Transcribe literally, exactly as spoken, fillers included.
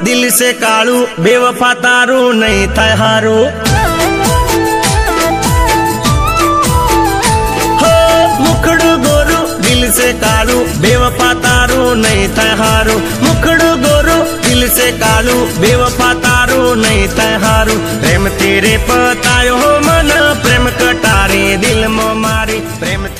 दिल से कालू बेवफा तारू नहीं थाय हारू। हो मुखड़ू गोरू दिल से कालू बेवफा तारू नहीं थाय हारू। मुखड़ू गोरू दिल से कालू बेवफा तारू नहीं थाय हारू। प्रेम तेरे पतायो मन प्रेम कटारी दिल मो मारी प्रेम